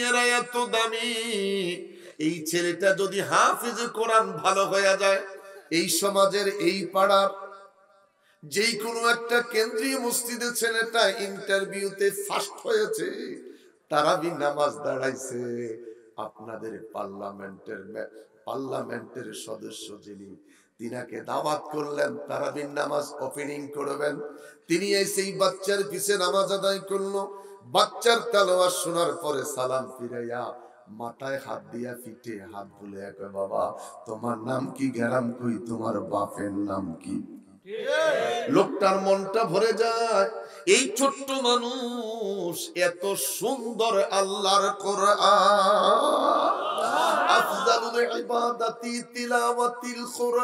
মেয়েরা এত দামি, এই ছেলেটা যদি হাফেজ কোরআন ভালো হয়ে যায়, এই সমাজের এই পাড়ার যেই কোনো একটা কেন্দ্রীয় মসজিদে ছেলেটা ইন্টারভিউতে ফার্স্ট হয়েছে, তারাবি নামাজ দাঁড়াইছে, আপনাদের পার্লামেন্টের সদস্য যিনি, তিনাকে দাওয়াত করলেন তারাবির নামাজ ওপেনিং করবেন। তিনি সেই বাচ্চার পিছে নামাজ আদায় করলো। বাচ্চার তেলাওয়াত শোনার পরে সালাম ফিরাইয়া মাথায় হাত দিয়া পিঠে হাত বুলে কয়, বাবা তোমার নাম কি? গেরাম কই তোমার বাপের নাম কি? লোকটার মনটা ভরে যায়। এই ছোট্ট মানুষ এত সুন্দর আল্লাহর কোরআন, আফজালুল ইবাদাতি তিলাওয়াতিল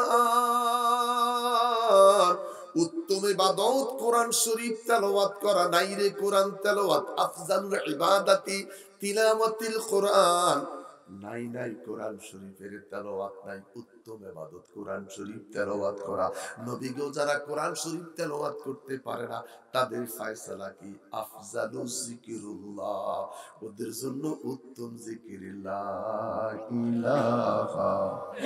কোরআন, উত্তম ইবাদত কোরআন শরীফ তেলাওয়াত করা। নাই রে কোরআন তেলাওয়াত, আফজালুল ইবাদাতি তিলাওয়াতিল কোরআন। নাই নাই কোরআন শরীফের তেলাওয়াত নাই, উত্তম ইবাদত কোরআন শরীফ তেলাওয়াত করা। নবী গো যারা কোরআন শরীফ তেলাওয়াত করতে পারে না, তাদের ফয়সালা কি? আফজালুজ যিকিরুল্লাহ, ওদের জন্য উত্তম জিকির লা ইলাহা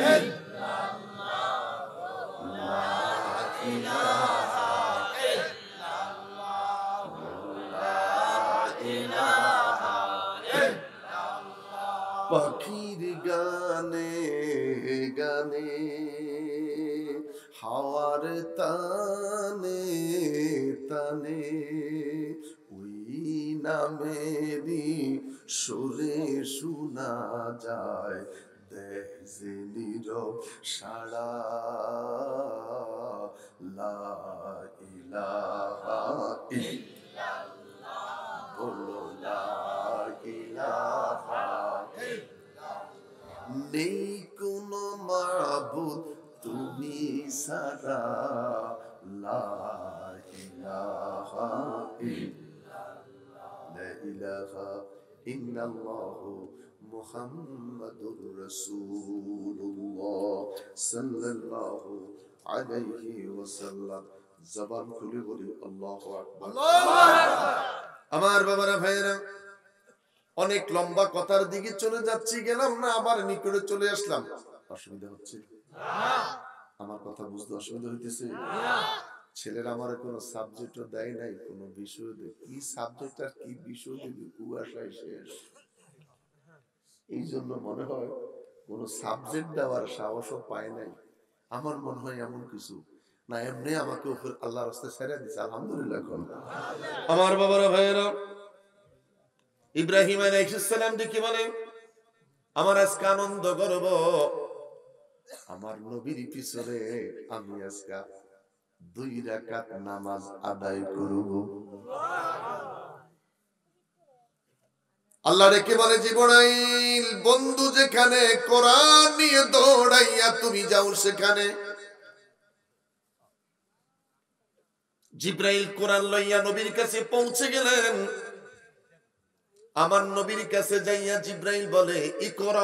ইল্লাল্লাহ, লা ইলাহা ইল্লাল্লাহ, লা ইলাহা ইল্লাল্লাহ। পাখির গানে গানে, হাওয়ার তানে তানে, ওই নামেরই সুরে শোনা যায় দেহ যে নীরব সাড়া, লা ইলাহা ইল্লাল্লাহ, বলো লা ইলাহা ইল্লাল্লাহ। নেই কোনো মাবুদ তুমি সারা, লা ইলাহা ইল্লাল্লাহ, লা ইলাহা ইল্লাল্লাহু মুহাম্মাদুর রাসূলুল্লাহ সাল্লাল্লাহু আলাইহি ওয়াসাল্লাম। জবান খুলে বলি আল্লাহু আকবার, আল্লাহু আকবার। আমার বাবারা ভাইরা, অনেক লম্বা কথার দিকে চলে যাচ্ছি, গেলাম না, আবার নিকটে চলে আসলাম। অসুবিধা হচ্ছে না? আমার কথা বুঝতে অসুবিধা হইতেছে না? ছেলেরা আমার কোনো সাবজেক্টও দেয় নাই, কোনো বিষয় দেয়, কি সাবজেক্ট আর কি বিষয় দেবে, কুয়াশায় শেষ। এই জন্য মনে হয় কোনো সাবজেক্ট দেওয়ার সাহসও পায় নাই। আমার মনে হয় এমন কিছু না, এমনি আমাকে উপর আল্লাহর রাস্তায় ছেড়ে দিচ্ছে, আলহামদুলিল্লাহ। আমার বাবারা ভাইয়েরা, ইব্রাহিম আলাইহিস সালাম দেখি বলেন, আমার আজকে আনন্দ গর্ব, আমার নবীর পিছনে আমি আজকে 2 রাকাত নামাজ আদায় করব। আল্লাহ রেখে বলে, জিবরাইল বন্ধু যেখানে কোরআন নিয়ে দৌড়াইয়া তুমি যাও সেখানে। জিবরাইল কোরআন লইয়া নবীর কাছে পৌঁছে গেলেন। আমার নবীর কাছে যাইয়া জিবরাইল বলে, ইকরা।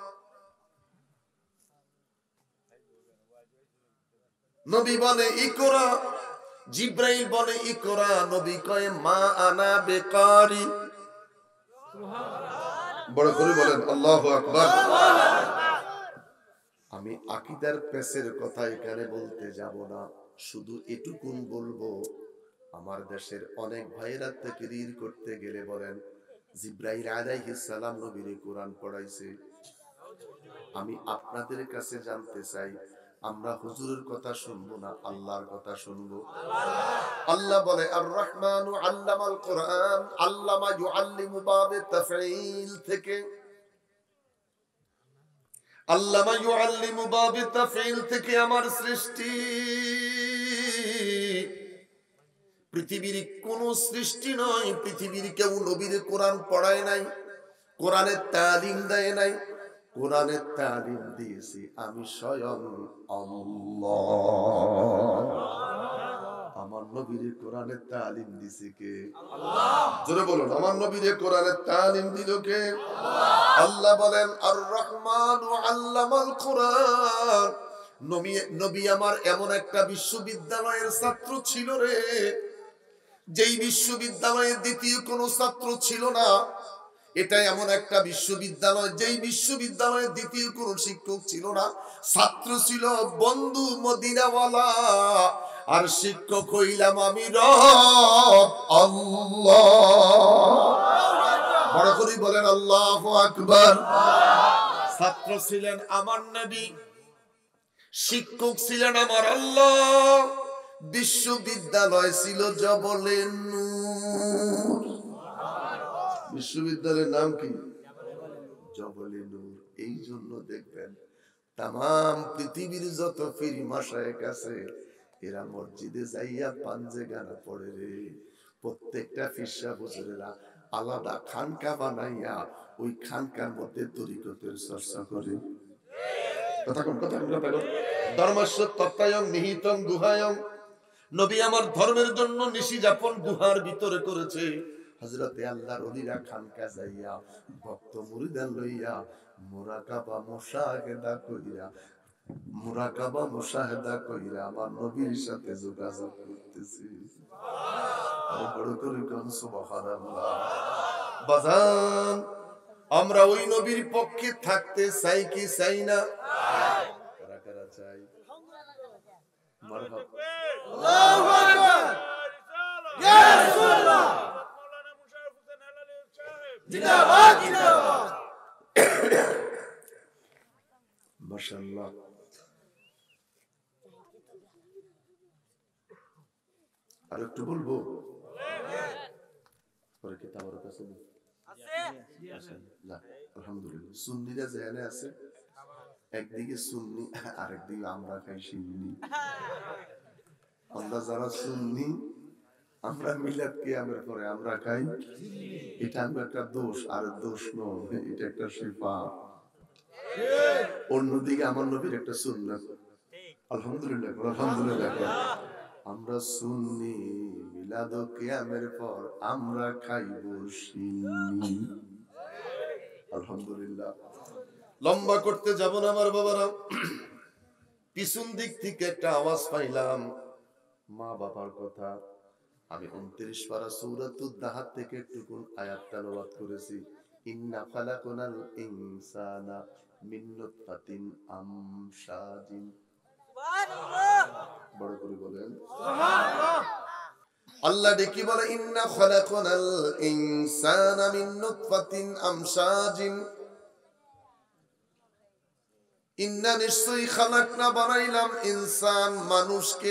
নবী বলে ইকরা, জিবরাইল বলে ইকরা। নবী কয় মা আনা বেকারি। বড় করে বলেন আল্লাহু আকবার। আমি আকীদার পেছের কথা এখানে বলতে যাব না, শুধু এটুকুন বলবো, আমার দেশের অনেক ভাইরা তাকরীর করতে গেলে বলেন জিবরাইল আলাইহিস সালাম নবীর কোরআন পড়াইছে। আমি আপনাদের কাছে জানতে চাই, আমরা হুজুরের কথা শুনবো না আল্লাহর কথা শুনবো? আল্লাহ বলে আর রহমানু আল্লামাল কোরআন, আল্লামা ইউআল্লিমু বাবে তাফঈল থেকে, আল্লামা ইউআল্লিমু বাবে তাফঈল থেকে আমার সৃষ্টি। পৃথিবীর কোন সৃষ্টি নয়, পৃথিবীর কেউ নবীর কোরআন পড়ায় নাই, কোরআনের তালিম দেয় নাই। কোরআনের তালিম দিয়েছি আমি স্বয়ং আল্লাহ। আমার নবীর কোরআনের তালিম দিয়েছে কে? আল্লাহ। জোরে বলুন, আমার নবীর কোরআনের তালিম দিল কে? আল্লাহ। আল্লাহ বলেন আর রহমানু আল্লামাল কোরআন। নবী আমার এমন একটা বিশ্ববিদ্যালয়ের ছাত্র ছিল রে, যেই বিশ্ববিদ্যালয়ে দ্বিতীয় কোনো ছাত্র ছিল না। এটা এমন একটা বিশ্ববিদ্যালয়, যেই বিশ্ববিদ্যালয়ে দ্বিতীয় কোন শিক্ষক ছিল না, ছাত্র ছিল বন্ধু মদিনাওয়ালা, আর শিক্ষক হইলাম আমি রব আল্লাহ। বড় করে বলেন আল্লাহু আকবার। ছাত্র ছিলেন আমার নবী, শিক্ষক ছিলেন আমার আল্লাহ, বিশ্ববিদ্যালয় ছিল জবলে নূর। বিশ্ববিদ্যালয়ের নাম কি? জবলে নূর। এই জন্য দেখবেন তাম পৃথিবীর যত পীর মাশায়েখ আছে, এরা মসজিদে যাইয়া পাঞ্জে গানা পড়ে রে। প্রত্যেকটা ফিরসা হুজুরেরা আলাদা খানকা বানাইয়া ওই খানকার মধ্যে তরিকতের চর্চা করে। কথা কোন কথা কোন কথা কোন। ধর্মস্য তত্ত্বায়ং নিহিতং গুহায়ং। নবী আমার ধর্মের জন্য নিশি যাপন গুহার ভিতরে করেছে। হযরতে আল্লাহর ওলিরা খানকা যাইয়া ভক্ত মুরিদান লইয়া মুরাকাবা মুশাহাদা কইরা, মুরাকাবা মুশাহাদা কইরা আমার নবীর সাথে যোগাযোগ করতেছে। আর বড় করে কোন সুবহানাল্লাহ। বাজান, আমরা ওই নবীর পক্ষে থাকতে চাই কি চাই না? কারা কারা চাই? মারহাবা। আল্লাহু আকবার। ইয়া রাসূলুল্লাহ। মাওলানা মুশাররফ হোসেন হেলালি সাহেব জিন্দাবাদ জিন্দাবাদ। মাশাআল্লাহ। আর একটু বলবো? পরে কি তোমার কাছে আছে? না, আলহামদুলিল্লাহ। সুন্নিরা যেখানে আছে, একদিকে সুন্নি আরেকদিকে আমরা খাই সিন্নি। আমরা যারা সুন্নি, আমরা মিলাদ কিয়ামের পরে আমরা খাই, এটা একটা দোষ, আর দোষ নয়, এটা একটা শিফা। অন্যদিকে আমার নবীর একটা সুন্নাত। আলহামদুলিল্লাহ আলহামদুলিল্লাহ। আমরা সুন্নি, মিলাদ কিয়ামের পর আমরা খাইব সিন্নি। আলহামদুলিল্লাহ। লম্বা করতে যাব না আমার বাবারা। পিছন দিক থেকে একটা আওয়াজ পাইলাম মা বাবার কথা। আমি 29 পারা সূরাতুদ দাহার থেকে একটু আয়াত তেলাওয়াত করেছি। ইন্না খালাকনাল ইনসানা মিন নুতফাতিন আমশাজিন। সুবহানাল্লাহ। বড় করে বলেন সুবহানাল্লাহ। আল্লাহ দেখি বলে ইন্না খালাকনাল ইনসানা মিন নুতফাতিন আমশাজিন। ইন্না নিশ্চয়ই খালাকনা বানাইলাম ইনসান মানুষকে,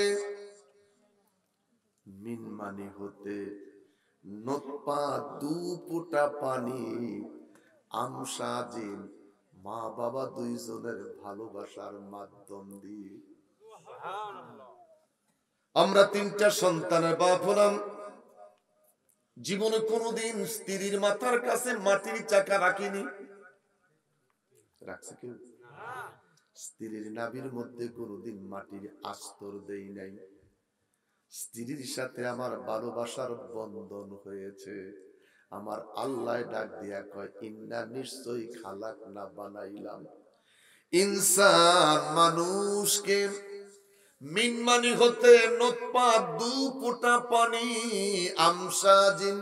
মিন মানে হতে, নুতফা দু ফোঁটা পানি, আমশাজিন মা বাবা দুইজনের ভালোবাসার মাধ্যম দিয়ে। আমরা তিনটা সন্তানের বাপ হলাম। জীবনে কোনোদিন স্ত্রীর মাথার কাছে মাটির চাকা রাখিনি। রাখছে কেউ? স্ত্রীর নাভির মধ্যে কোনোদিন মাটির আস্তর দেই নাই। স্ত্রীর সাথে আমার ভালোবাসার বন্ধন হয়েছে। আমার আল্লাহ ডাক দিয়া কয় ইন্না নিশ্চয়ই খালাকনা বানাইলাম ইনসান মানুষকে, মিন মানি হতে নুতফা দু ফোঁটা পানি, আমশাজিন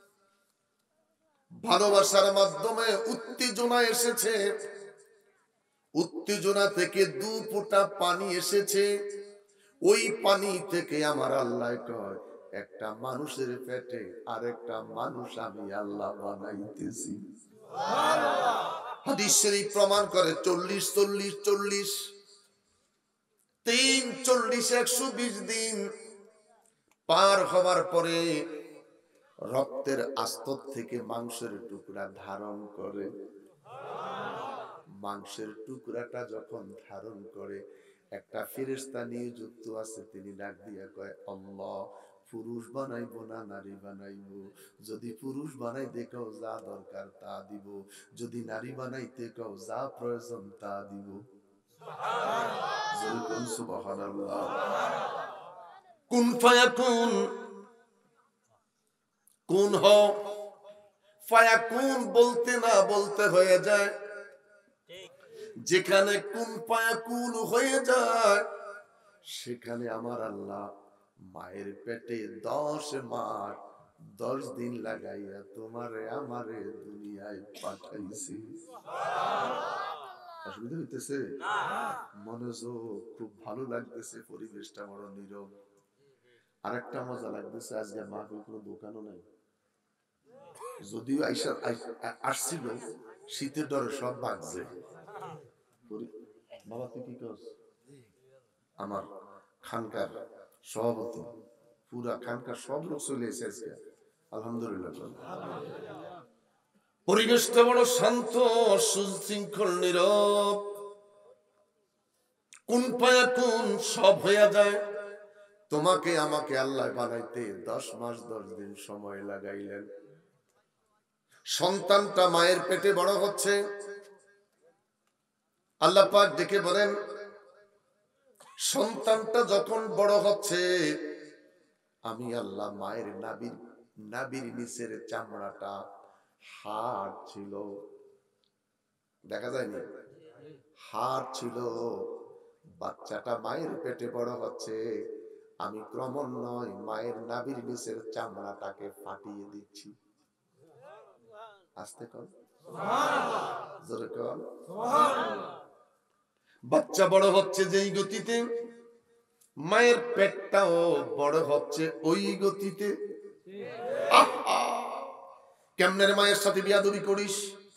ভালোবাসার মাধ্যমে উত্তেজনা এসেছে, উত্তেজনা থেকে দু ফোঁটা পানি এসেছে। ওই পানি থেকে আমার আল্লাহ কয় একটা মানুষের পেটে আরেকটা মানুষ আমি আল্লাহ বানাইতেছি। সুবহানাল্লাহ। হাদিস শরীফ প্রমাণ করে 40 40 40 3 40 120 দিন পার হবার পরে রক্তের আস্তর থেকে মাংসের টুকরা ধারণ করে। মাংসের টুকরাটা যখন ধারণ করে, একটা ফেরেশতা নিযুক্ত আছে, তিনি ডাক দিয়া কয় আল্লাহ পুরুষ বানাইবো না নারী বানাইবো? যদি পুরুষ বানাইতে কও যা দরকার তা দিব, যদি নারী বানাইতে কও যা প্রয়োজন তা দিব। সুবহানাল্লাহ সুবহানাল্লাহ। কুন ফায়াকুন, কুন হও, ফায়াকুন বলতে না বলতে হয়ে যায়। যেখানে কুন ফায়াকুন হয়ে যায়, সেখানে আমার আল্লাহ মায়ের পেটে 10 মাস 10 দিন লাগাইয়া তোমারে আমারে দুনিয়ায় পাঠাইছি। অসুবিধা হইতেছে? মনোযোগ, খুব ভালো লাগতেছে, পরিবেশটা বড় নীরব। আরেকটা মজা লাগতেছে, আজকে মাহফিল কোনো দোকানও নাই। যদিও আসছিল, শীতের ডরে সব ভাগছে। বাবা তুই কি করছ? আমার খানকার সভাপতি, পুরা খানকার সব লোক চলে এসেছে আজকে, আলহামদুলিল্লাহ। পরিবেশটা বড় শান্ত, সুশৃঙ্খল, নীরব। কোন পায়া কোন সব হয়ে যায়। তোমাকে আমাকে আল্লাহ বানাইতে 10 মাস 10 দিন সময় লাগাইলেন। সন্তানটা মায়ের পেটে বড় হচ্ছে, আল্লাহ পাক ডেকে বলেন, সন্তানটা যখন বড় হচ্ছে, আমি আল্লাহ মায়ের নাভির নিচের চামড়াটা হাড় ছিল, দেখা যায়নি, হাড় ছিল। বাচ্চাটা মায়ের পেটে বড় হচ্ছে, আমি ক্রমান্বয়ে মায়ের নাভির নিচের চামড়াটাকে ফাটিয়ে দিচ্ছি। আস্তে কর, জোরে কর। বাচ্চা বড় হচ্ছে যেই গতিতে, মায়ের পেটটাও বড় হচ্ছে ওই গতিতে। কেমনে মায়ের সাথে বিয়াদবি করিস,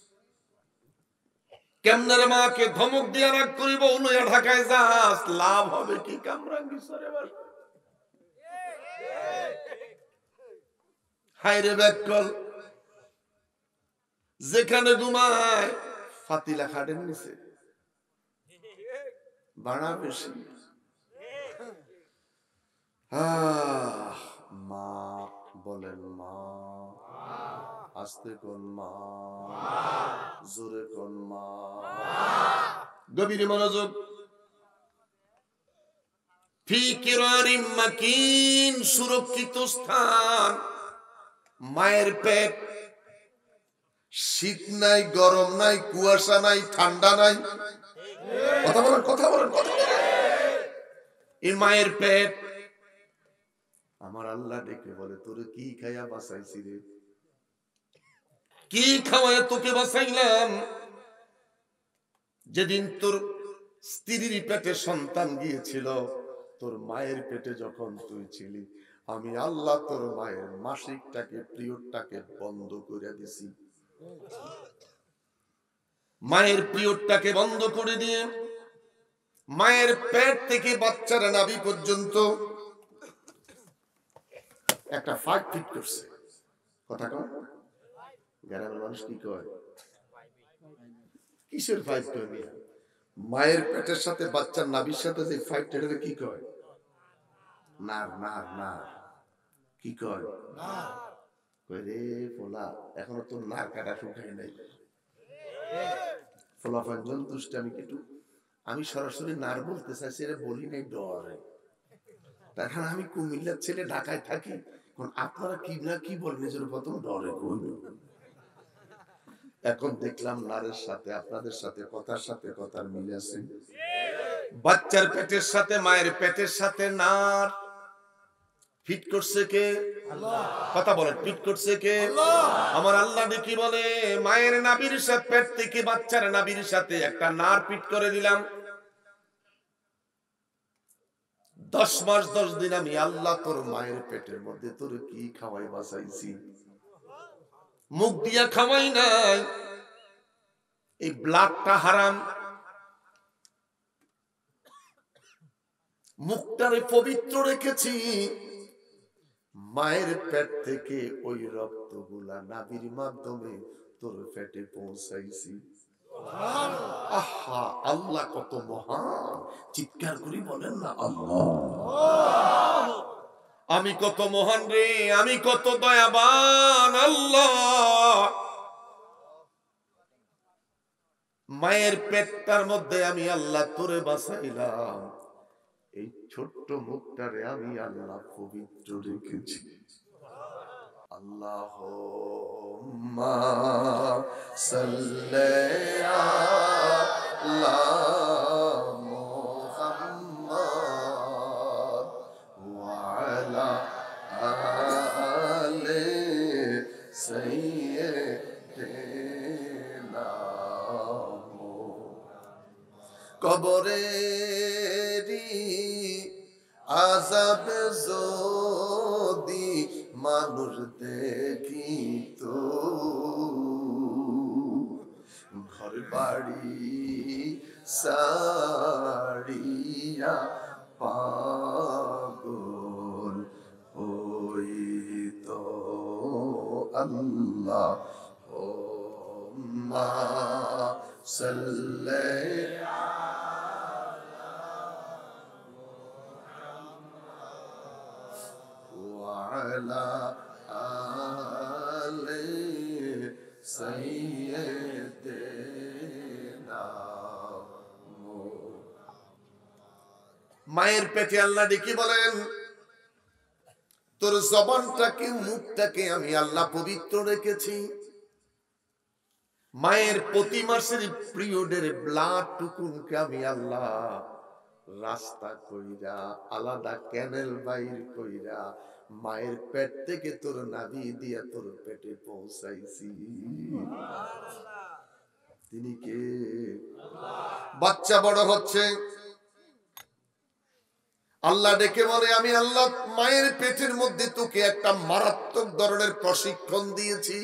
কেমনে মাকে ধমক দিয়া রাগ করিব, উলুয়া ঢাকায় যাস, লাভ হবে কি? কামরাঙ্গি সরে বাস, হায়রে ব্যাকল। যেখানে ঘুমায় ফাতিলা খাটের নিচে, বাড়া বেশি। মা বলেন, মা। আস্তে কোন মা, জোরে কোন মা। গভীর মনোযোগ। ফি কিরারিম মাকিন, সুরক্ষিত স্থান। মায়ের পেট, শীত নাই, গরম নাই, কুয়াশা নাই, ঠান্ডা নাই। কথা বলেন, কথা বলেন, কথা বলেন। এই মায়ের পেট, আমার আল্লাহ ডেকে বলে, তোরে কি খাইয়া বাঁচাইছি রে? কি খাওয়ায় তোকে বাঁচাইলাম? যেদিন তোর স্ত্রীর পেটে সন্তান গিয়েছিল, তোর মায়ের পেটে যখন তুই ছিলি, আমি আল্লাহ তোর মায়ের মাসিকটাকে, পিরিয়ডটাকে বন্ধ করে দিছি। মায়ের পিরিয়ডটাকে বন্ধ করে দিয়ে মায়ের পেট থেকে বাচ্চার নাভি পর্যন্ত একটা ফাঁক ফিট করছে। কথা কয়, গ্রামের মানুষ কি কয়? কিসের ফাইট করবি? মায়ের পেটের সাথে বাচ্চার নাভির সাথে যে ফাইট, এটাকে কি কয়? নার, নার, নার। কি কয়? কয় রে পোলা, এখনো তো নার কাটা শুকায় নাই। পোলা পাঁচজন দুষ্টা, আমি সরাসরি নার বলতে চাইছি, এটা বলি নাই ডরে। তখন আমি কুমিল্লার ছেলে, ঢাকায় থাকি, আপনারা কি না কি বলেন, নিজের প্রথম ডরে কইল। এখন দেখলাম নারের সাথে আপনাদের সাথে কথার সাথে কথার মিল আছে। বাচ্চার পেটের সাথে মায়ের পেটের সাথে নার ফিট করছে কে? আল্লাহ। কথা বলেন, ফিট করছে কে? আল্লাহ। আমার আল্লাহ কি বলে, মায়ের নাভির সাথে, পেট থেকে বাচ্চার নাভির সাথে একটা নার ফিট করে দিলাম। 10 মাস 10 দিন আমি আল্লাহ তোর মায়ের পেটের মধ্যে তোর কি খাওয়াই বাঁচাইছি? মুখ দিয়া খাওয়াই নাই, এই ব্লাডটা হারাম। মুখটারে পবিত্র রেখেছি, মায়ের পেট থেকে ওই রক্তগুলা নাভির মাধ্যমে তোর পেটে পৌঁছাইছি। আহা, আল্লাহ কত মহান! চিৎকার করি বলেন না আল্লাহ। আমি কত মহান রে, আমি কত দয়াবান আল্লাহ। মায়ের পেটটার মধ্যে আমি আল্লাহ তোরে বাঁচাইলাম, এই ছোট্ট মুখটারে আমি আল্লাহ পবিত্র রেখেছি। আল্লাহুম্মা সাল্লি আলা মুহাম্মাদ ওয়া আলা আলি কবরেরি আযাব যদি মানুষ দেখিত, ঘর বাড়ি সারিয়া পাগল হইত। আল্লাহ সাল্লি وعلى آل سيدنا। মায়ের পেটে আল্লাহ ডেকে বলেন, তোর জবানটাকে মুখটাকে আমি আল্লাহ পবিত্র রেখেছি। মায়ের প্রতি মাসের পিরিয়ডের ব্লাড টুকুনকে আমি আল্লাহ রাস্তা কইরা আলাদা ক্যানেল বাইর কইরা মায়ের পেট থেকে তোর নাভি দিয়া তোর পেটে পৌঁছাইছি। তিনি কে? বাচ্চা বড় হচ্ছে, আল্লাহ ডেকে বলে, আমি আল্লাহ মায়ের পেটের মধ্যে তোকে একটা মারাত্মক ধরনের প্রশিক্ষণ দিয়েছি।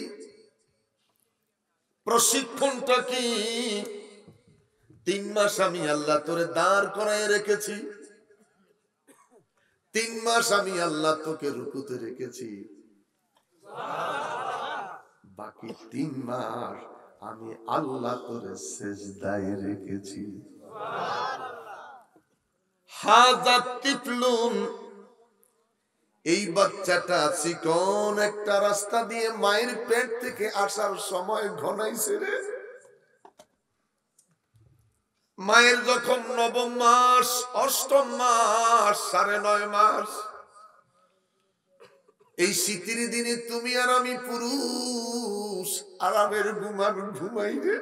প্রশিক্ষণটা কি? 3 মাস আমি আল্লাহ তোরে দাঁড় করায় রেখেছি, 3 মাস আমি আল্লাহ তোকে রুকুতে রেখেছি, বাকি 3 মাস আমি আল্লাহ তোরে সেজদায় রেখেছি। হাযাত তিফলুন, এই বাচ্চাটা চিকন একটা রাস্তা দিয়ে মায়ের পেট থেকে আসার সময় ঘনাইছে রে। মায়ের যখন 9ম মাস, 8ম মাস, 9.5 মাস, এই শীতের দিনে তুমি আর আমি পুরুষ আরামের ঘুমাই রে।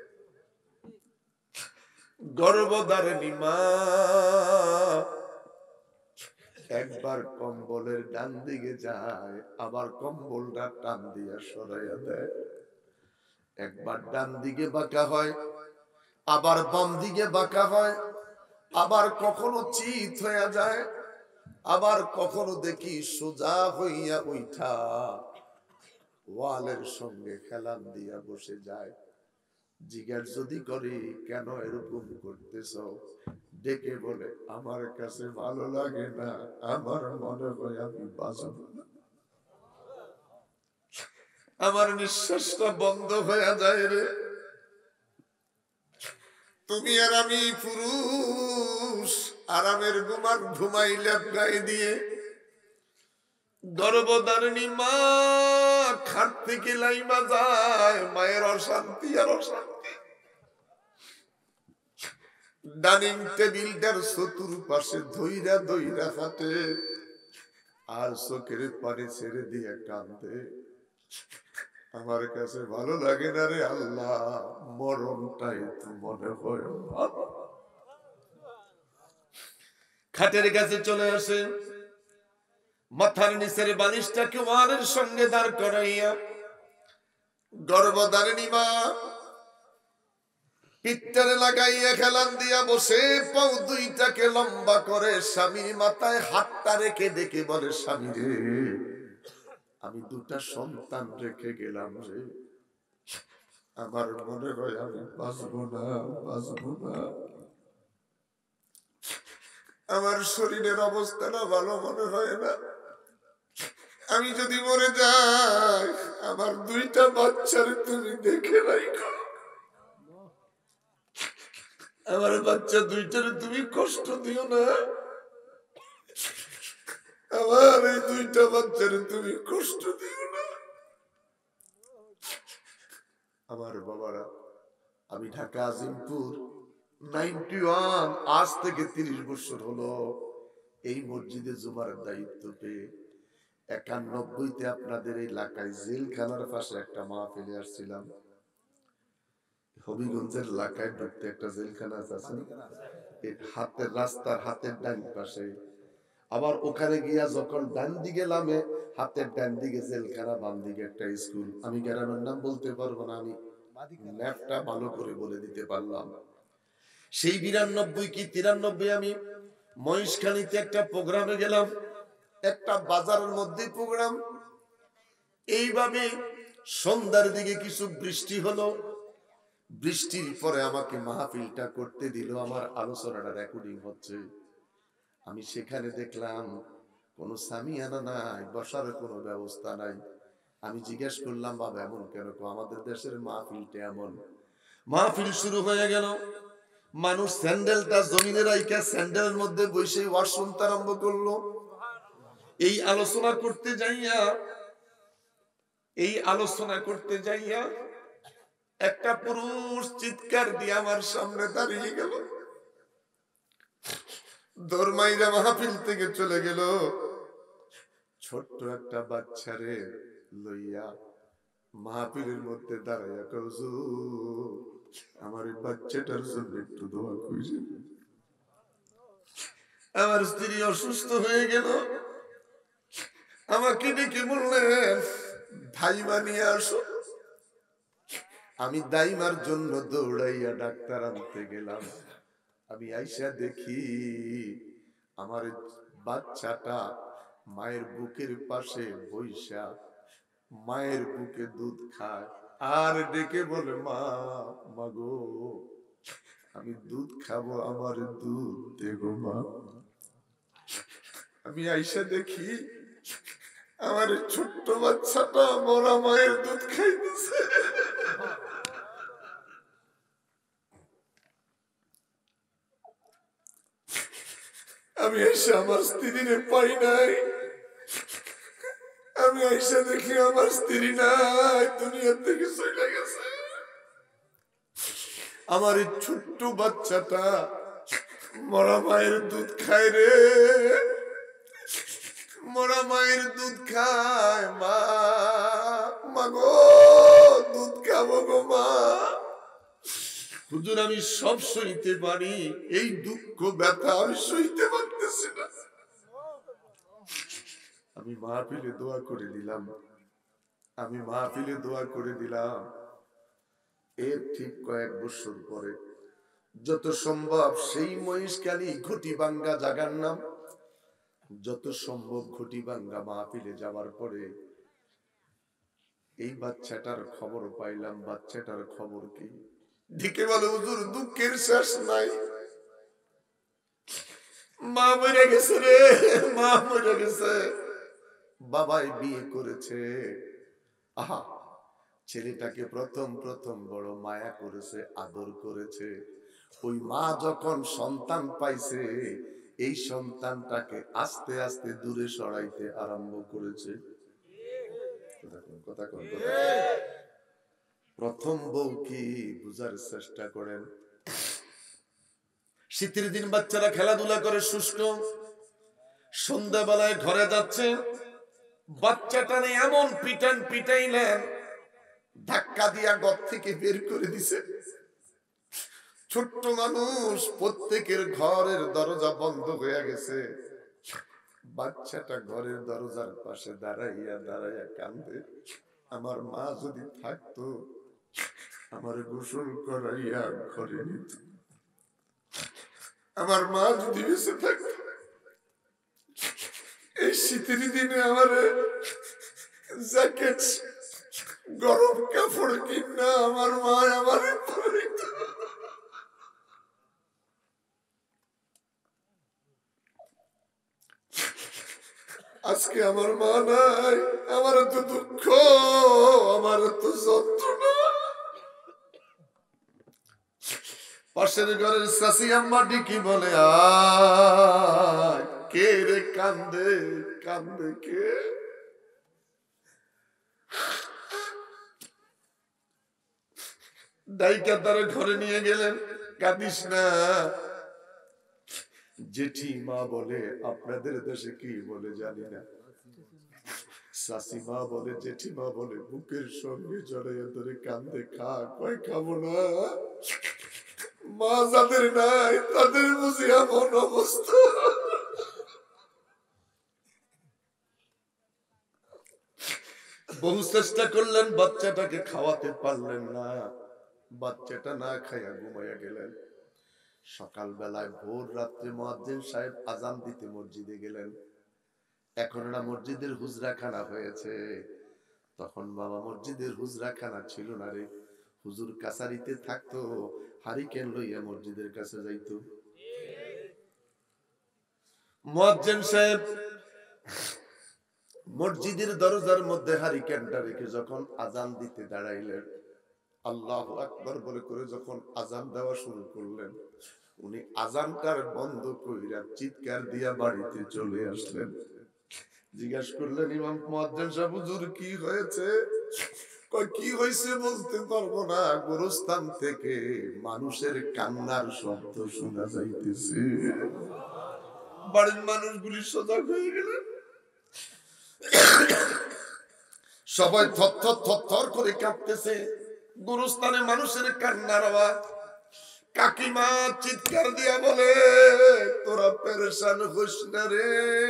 গর্ভধারিণী মা একবার কম্বলের ডান দিকে যায়, আবার কম্বলটা টান দিয়া সরাইয়া দেয়। একবার ডান দিকে বাঁকা হয়, আবার বাম দিকে বাঁকা হয়, আবার কখনো চিত হইয়া যায়, আবার কখনো দেখি সোজা হইয়া উঠা ওয়ালের সঙ্গে খেলান দিয়া বসে যায়। জিজ্ঞাসা যদি করি কেন এরকম করতেছ, ডেকে বলে, আমার কাছে ভালো লাগে না, আমার মনে হয় আমি বাঁচব না, আমার নিঃশ্বাসটা বন্ধ হয়ে যায় রে। তুমি আর আমি পুরুষ আরামের ঘুমাইলে গায়ে দিয়ে, গর্ভধারিণী মা খাট থেকে লাইমা যায়, মায়ের অশান্তি আর অশান্তি। ডাইনিং টেবিলটার চতুর্পাশে ধইরা ধইরা হাঁটে আর চোখের পানি ছেড়ে দিয়ে কাঁদে, আমার কাছে ভালো লাগে না রে আল্লাহ, মরণটাই তো মনে হয় ভালো। খাটের কাছে চলে আসে, মাথার নিচের বালিশটাকে ওয়ালের সঙ্গে দাঁড় করাইয়া গর্ভধারিণী মা পিঠটারে লাগাইয়া খেলান দিয়া বসে, পাও দুইটাকে লম্বা করে স্বামীর মাথায় হাতটা রেখে ডেকে বলে, স্বামী রে, আমি 2টা সন্তান রেখে গেলাম রে, আমার মনে হয় আমি বাঁচবো না, আমার শরীরের অবস্থাটা ভালো মনে হয় না, আমি যদি মরে যাই আমার 2টা বাচ্চারে তুমি দেখে রাখো, আমার বাচ্চা 2টারে তুমি কষ্ট দিও না, আমার এই 2টা বাচ্চারে তুমি কষ্ট দিও না। আমার বাবারা, আমি ঢাকা আজিমপুর 91, আজ থেকে 30 বছর হলো এই মসজিদে জুমার দায়িত্ব পেয়ে। 91-তে আপনাদের এই এলাকায় জেলখানার পাশে একটা মাহফিলে আসছিলাম। হবিগঞ্জের এলাকায় ঢুকতে একটা জেলখানা আছে, হাতের রাস্তার হাতের ডান পাশে। আবার ওখানে গিয়া যখন ডান দিকে নামে, হাতের ডান দিকে জেলখানা, বাম দিকে একটা স্কুল। আমি গ্রামের নাম বলতে পারবো না, আমি ম্যাপটা ভালো করে বলে দিতে পারলাম। সেই 92 কি 93 আমি মহেশখালীতে একটা প্রোগ্রামে গেলাম, একটা বাজারের মধ্যে প্রোগ্রাম। এইভাবে সন্ধ্যার দিকে কিছু বৃষ্টি হলো, বৃষ্টির পরে আমাকে মাহফিলটা করতে দিল, আমার আলোচনাটা রেকর্ডিং হচ্ছে। আমি সেখানে দেখলাম কোনো সামিয়ানা নাই, বসার কোনো ব্যবস্থা নাই। আমি জিজ্ঞেস করলাম, বাবা এমন কেন? আমাদের দেশের মাহফিলটা এমন। মাহফিল শুরু হয়ে গেল, মানুষ স্যান্ডেলটা জমিনে রাইখা স্যান্ডেলের মধ্যে বসে ওয়াজ শুনতে আরম্ভ করলো। এই আলোচনা করতে যাইয়া একটা পুরুষ চিৎকার দিয়ে আমার সামনে দাঁড়িয়ে গেল, দরমাইরা মাহফিল থেকে চলে গেল। ছোট্ট একটা বাচ্চারে লইয়া মাহফিলের মধ্যে দাঁড়াইয়া কইল, আমার এই বাচ্চাটার জন্য একটু দোয়া কইরেন। আমার স্ত্রী অসুস্থ হয়ে গেল, আমাকে ডেকে বললেন দাইমা নিয়ে আসো। আমি দাইমার জন্য দৌড়াইয়া ডাক্তার আনতে গেলাম। আমি আইসা দেখি আমার বাচ্চাটা মায়ের বুকের পাশে বইসা মায়ের বুকে দুধ খায় আর ডেকে বলে, মা, মাগো আমি দুধ খাবো, আমার দুধ দেগো মা। আমি আইসা দেখি আমার ছোট্ট বাচ্চাটা মরা মায়ের দুধ খাইতেছে। আমি এসে আমার স্ত্রীরে পাই নাই। আমি এসে দেখি আমার স্ত্রী নাই, দুনিয়া থেকে চলে গেছে। আমার এই ছোট্ট বাচ্চাটা মরা মায়ের দুধ খায় রে, মরা মায়ের দুধ খায়। মা, মাগো দুধ খাবো গো মা। হুজুর আমি সব সইতে পারি, এই দুঃখ ব্যথা আমি সইতে পারতেছি না। আমি মাহফিলে দোয়া করে দিলাম। এর ঠিক কয়েক বছর পরে যত সম্ভব সেই মহেশখালী ঘটিবাঙ্গা জায়গার নাম, যত সম্ভব ঘটিবাঙ্গা মাহফিলে যাওয়ার পরে এই বাচ্চাটার খবর পাইলাম। বাচ্চাটার খবর কি? ঢেকে বলে, হুজুর দুঃখের শেষ নাই, মা মরে গেছে রে, মা মরে গেছে। বাবাই বিয়ে করেছে, আহা ছেলেটাকে প্রথম বড় মায়া করেছে, আদর করেছে। ওই মা যখন সন্তান পাইছে, এই সন্তানটাকে আস্তে আস্তে দূরে সরাইতে আরম্ভ করেছে। কথা কোন কথা? প্রথম বউ কি বুঝার চেষ্টা করেন। শীতের দিন বাচ্চারা খেলাধুলা করে শুষ্ক, সন্ধ্যাবেলায় ঘরে যাচ্ছে, বাচ্চাটা এমন পিটাইলেন, ধাক্কা দিয়া ঘর থেকে বের করে দিছে। ছোট্ট মানুষ, প্রত্যেকের ঘরের দরজা বন্ধ হয়ে গেছে। বাচ্চাটা ঘরের দরজার পাশে দাঁড়াইয়া কান্দে, আমার মা যদি থাকতো আমার গোসল করাইয়া ঘরে নিত, আমার মা যদি বেঁচে থাকতো এই শীতের দিনে আমার জ্যাকেট গরম কাপড় কিনা আমার মা আমার আজকে আমার মা নাই, আমার তো দুঃখ, আমার তো যন্ত্রণা। পাশের ঘরের চাচি আম্মা কি বলে, আয় কে রে কান্দে কে? ডাইকা তার ঘরে নিয়ে গেলেন, কাঁদিস না। জেঠি মা বলে, আপনাদের দেশে কি বলে জানি না, শাশি মা বলে, জেঠি মা বলে, বুকের সঙ্গে জড়াইয়া ধরে কান্দে, কয় খাবো না। মা যাদের নাই তাদের বুঝি এমন অবস্থা। বহু চেষ্টা করলেন, বাচ্চাটাকে খাওয়াতে পারলেন না। বাচ্চাটা না খাইয়া ঘুমাইয়া গেলেন। সকাল বেলায় ভোর রাত্রে মুয়াজ্জিন সাহেব আজান দিতে মসজিদে গেলেন। এখন না মসজিদের হুজরাখানা হয়েছে, তখন বাবা মসজিদের হুজরাখানা ছিল না রে। হুজুর কাছারিতে থাকতো, হারিকেন লইয়া মসজিদের কাছে যাইতো। মুয়াজ্জিন সাহেব মসজিদের দরজার মধ্যে হারিকেনটা রেখে যখন আজান দিতে দাঁড়াইলেন, আল্লাহু আকবার বলে করে যখন আজান দেওয়া শুরু করলেন, উনি আজানটার বন্ধ কইরা চিৎকার দিয়া বাড়িতে চলে আসলেন। জিজ্ঞাসা করলেন, ইমাম মুয়াজ্জিন সাহেব হুজুর কি হয়েছে? কই কি হয়েছে বলতে পারবো না, গোরস্থান থেকে মানুষের কান্নার শব্দ শোনা যাইতেছে। বাড়ির মানুষগুলি সজাগ হয়ে গেলেন, সবাই থর করে কাঁপতেছে। গোরস্থানে মানুষের কান্নার আওয়াজ। কাকিমা চিৎকার দিয়া বলে, তোরা পেরেশান হোস না রে,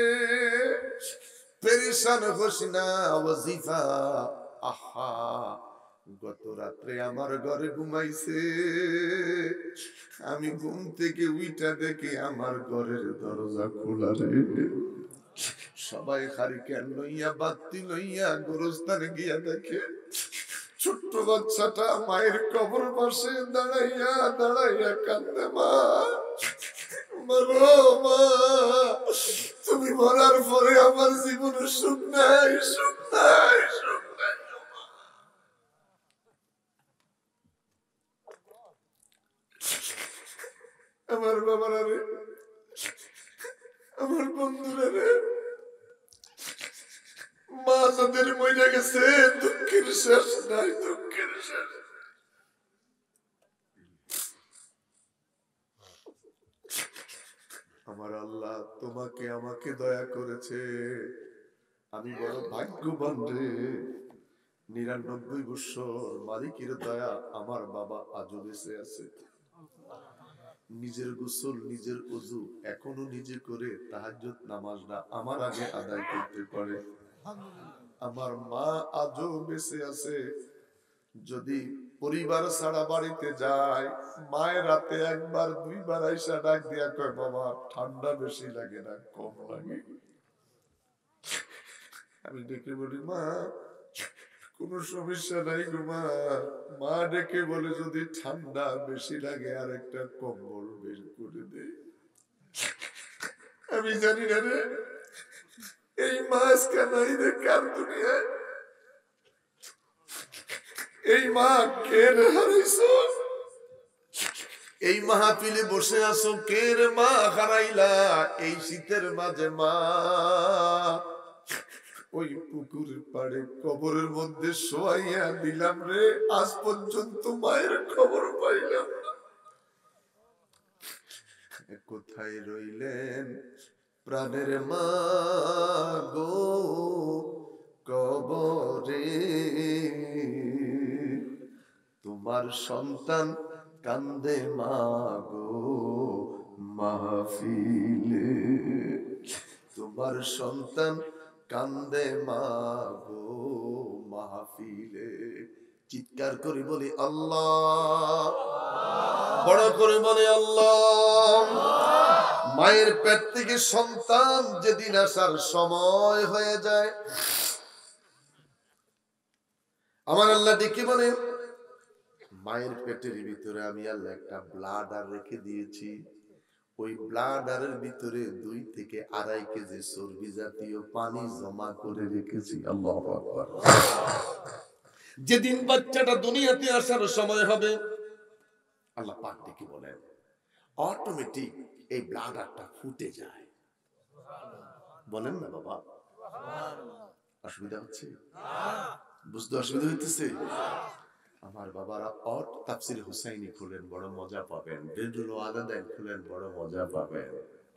পেরেশান হোস না। ওয়াজিফা আহা, গত রাত্রে আমার ঘরে ঘুমাইছে, আমি ঘুম থেকে উইটা দেখি আমার ঘরের দরজা খোলা রে। সবাই হারিকেন লইয়া বাতি লইয়া গোরস্থানে গিয়া দেখে ছোট্ট বাচ্চাটা মায়ের কবর পাশে দাঁড়াইয়া দাঁড়াইয়া কান্দে, মা মাগো মা, তুমি মরার পরে আমার জীবনে সুখ নাই, সুখ নাই, সুখ নাই। আমার বাবারা রে, আমার বন্ধুরা রে, মা যাদের মরে গেছে দুঃখের শেষ নাই, দুঃখের শেষ। আমার আল্লাহ তোমাকে আমাকে দয়া করেছে, আমি বড় ভাগ্যবান রে। ৯৯ বছর মালিকের দয়া, আমার বাবা আজও বেঁচে আছে। নিজের গোসল নিজের ওযু এখনো নিজে করে তাহাজ্জুদ নামাজটা আমার আগে আদায় করতে পারে। আমার মা আজও বেঁচে আছে। যদি পরিবার ছাড়া বাড়িতে যায়, মায়ের রাতে একবার দুইবার আইসা ডাক দিয়া কয়, বাবা ঠান্ডা বেশি লাগে না কম লাগে? আমি ডেকে বলি, মা কোন সমস্যা নাই গো মা। মা ডেকে বলে, যদি ঠান্ডা বেশি লাগে আর একটা কম্বল বের করে দে। আমি জানি না রে, এই মাস কানাই রে কার দুনিয়ায়, এই মা কে রে হারাইছো? এই মাহফিলে বসে আছো, কে রে মা হারাইলা? এই শীতের মাঝে মা ওই পুকুরের পাড়ে কবরের মধ্যে শোয়াইয়া দিলাম রে, আজ পর্যন্ত মায়ের খবর পাইলাম না। কোথায় রইলেন প্রাণের মা গো কবরে? তোমার সন্তান কান্দে মা গো মাহফিলে, তোমার সন্তান কান্দে মা গো মাহফিলে। চিৎকার করে বলি আল্লাহ, বড় করে বলি আল্লাহ। মায়ের পেট থেকে সন্তান যেদিন আসার সময় হয়ে যায়, আমার আল্লাহ ডেকে বলে, মায়ের পেটের ভিতরে আমি আল্লাহ একটা ব্লাডার রেখে দিয়েছি। ওই ব্লাডারের ভিতরে 2 থেকে 2.5 কেজি চর্বি জাতীয় পানি জমা করে রেখেছি। আল্লাহু আকবার। যেদিন বাচ্চাটা দুনিয়াতে আসার সময় হবে, আল্লাহ পাক ডেকে বলেন, অটোমেটিক এই ব্লাডারটা ফুটে যায়। বলেন না বাবা, অসুবিধা হচ্ছে? বুঝতে অসুবিধা হইতেছে? আমার বাবারা অট তাফসির হুসাইনি খুলেন, বড় মজা পাবেন। বেদুল আলাদাইন খুলেন, বড় মজা পাবেন।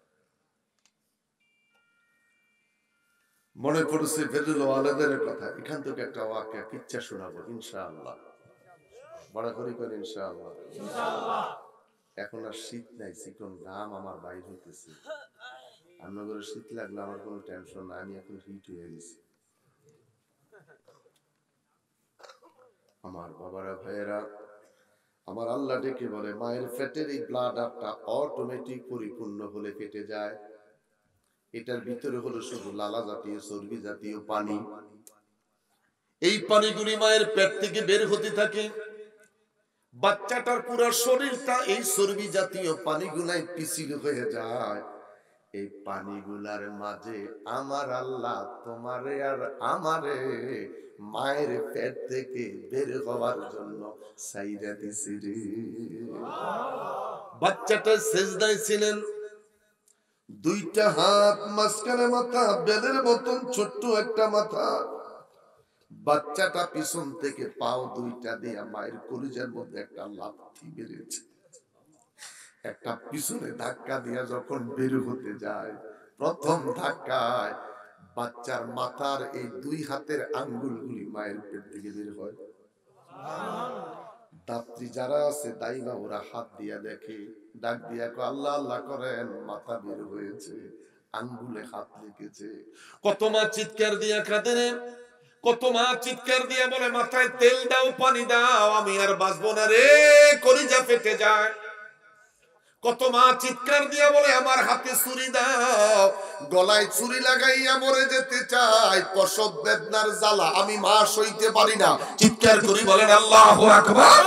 মনে পড়ছে বেদুল আলাদাইনের কথা। এখান থেকে একটা ওয়াকিয়া কিচ্ছা শোনাবো ইনশাআল্লাহ। বড় করে করেন ইনশাআল্লাহ। ইনশাআল্লাহ। এখন আর শীত নাই, চিকন ঘাম আমার বাইর হইতেছে। আপনাদের শীত লাগলে আমার কোনো টেনশন নাই, আমি এখন হিট হয়ে গেছি। আমার বাবারা ভাইয়েরা, আমার আল্লাহ ডেকে বলে মায়ের পেটের এই ব্লাডারটা অটোমেটিক পরিপূর্ণ হলে ফেটে যায়। এটার ভিতরে হলো শুধু লালা জাতীয় চর্বি জাতীয় পানি। এই পানিগুলি মায়ের পেট থেকে বের হতে থাকে। বাচ্চাটার পুরো শরীরটা এই চর্বি জাতীয় পানিগুলাই পিছিল হয়ে যায়। এই পানিগুলার মাঝে আমার আল্লাহ তোমারে আর আমারে মায়ের পেট থেকে বের হওয়ার জন্য সাইরা দিছে রে। বাচ্চাটা সেজদায় ছিলেন, দুইটা হাত, মাঝখানে মাথা, বেলের মতন ছোট্ট একটা মাথা। বাচ্চাটা পিছন থেকে পাও দুইটা দিয়ে মায়ের কলিজার মধ্যে একটা লাথি বেরিয়েছে। একটা পিছনে ধাক্কা দিয়া যখন বের হতে যায়, প্রথম ধাক্কায় বাচ্চার মাথার এই দুই হাতের আঙ্গুলগুলি মায়ের পেট থেকে বের হয়। দাত্রী যারা আছে দাইমা ওরা হাত দিয়া দেখে, ডাক দিয়া আল্লাহ আল্লাহ করেন, মাথা বের হয়েছে, আঙ্গুলে হাত লেগেছে। কত মা চিৎকার দিয়া কাঁদে, কত মা চিৎকার দিয়া বলে মাথায় তেল দাও, পানি দাও, আমি আর বাঁচবো না রে, কলিজা ফেটে যায়। কত মা চিৎকার দিয়া বলে আমার হাতে ছুরি দাও, গলায় ছুরি লাগাইয়া মরে যেতে চাই, প্রসব বেদনার জ্বালা আমি মা সইতে পারি না। চিৎকার করি বলেন আল্লাহু আকবার।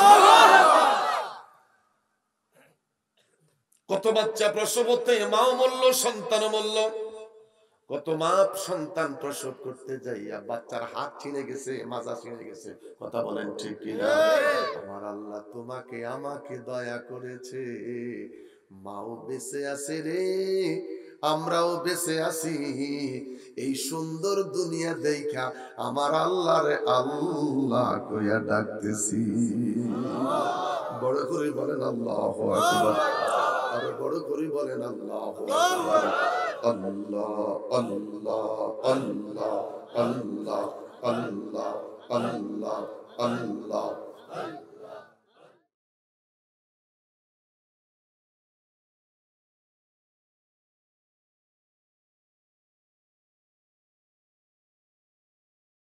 কত বাচ্চা প্রসব হতে মাও মরল, সন্তানও মরল। কত মা সন্তান প্রসব করতে যাইয়া বাচ্চার হাত ছিঁড়ে গেছে, মাজা ছিঁড়ে গেছে। কথা বলেন ঠিক কিনা? আমার আল্লাহ তোমাকে আমাকে দয়া করেছে, মাও বেঁচে আছে রে, আমরাও বেঁচে আছি। এই সুন্দর দুনিয়া দেখা আমার আল্লাহরে আল্লাহ কইয়া ডাকতেছি। বড় করে বলেন আল্লাহু আকবার। আর বড় করে বলেন আল্লাহু আকবার। আল্লাহ আল্লাহ আল্লাহ আল্লাহ আল্লাহ আল্লাহ আল্লাহ।